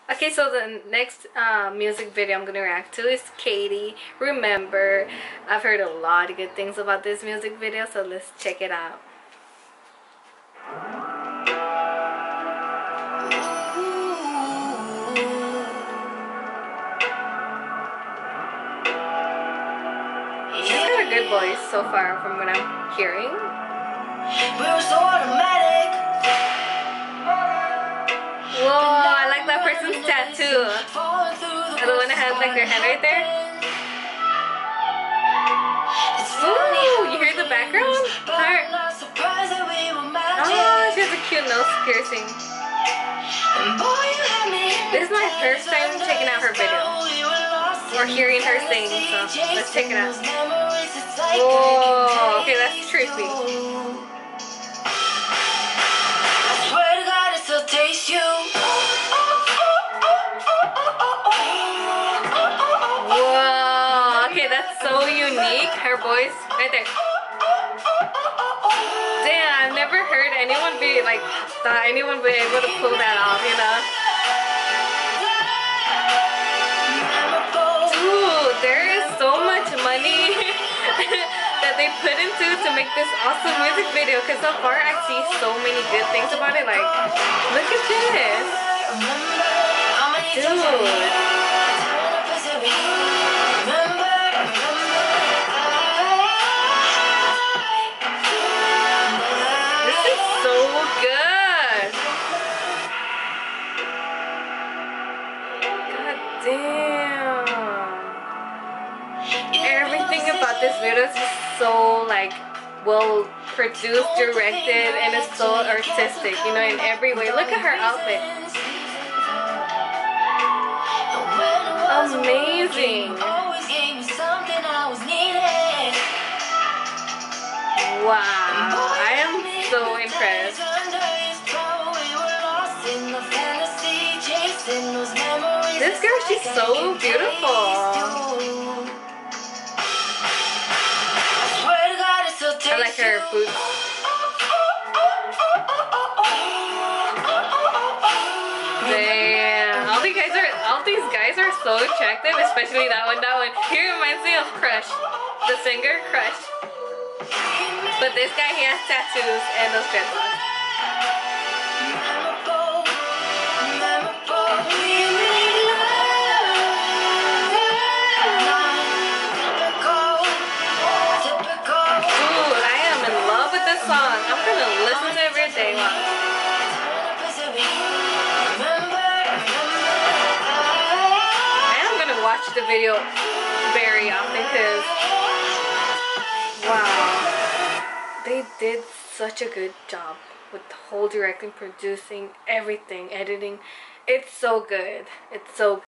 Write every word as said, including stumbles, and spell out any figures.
Okay, so the next uh, music video I'm gonna react to is Katie, Remember. I've heard a lot of good things about this music video, so let's check it out. She's got a good voice so far from what I'm hearing. We're so automatic. Whoa, I like that person's tattoo. The one that has like their hand right there. Ooh, you hear the background? Heart. Oh, she has a cute nose piercing. This is my first time checking out her video. Or hearing her sing, so let's check it out. Whoa, okay, that's trippy. Whoa, okay, that's so unique. Her voice, right there. Damn, I've never heard anyone be like, thought anyone be able to pull that off, you know? Dude, there is so much money that they put into to make this awesome music video. Cause so far I see so many good things about it. Like, look at this, dude. Damn. Everything about this video is just so like well produced, directed, and it's so artistic, you know, in every way. Look at her outfit. Amazing. Wow. I am so impressed. This girl, she's so beautiful. I like her boots. Damn, all these guys are all these guys are so attractive, especially that one. That one. He reminds me of Crush, the singer Crush. But this guy, he has tattoos and those dreadlocks. Watch the video very often because wow, they did such a good job with the whole directing, producing, everything, editing. It's so good. It's so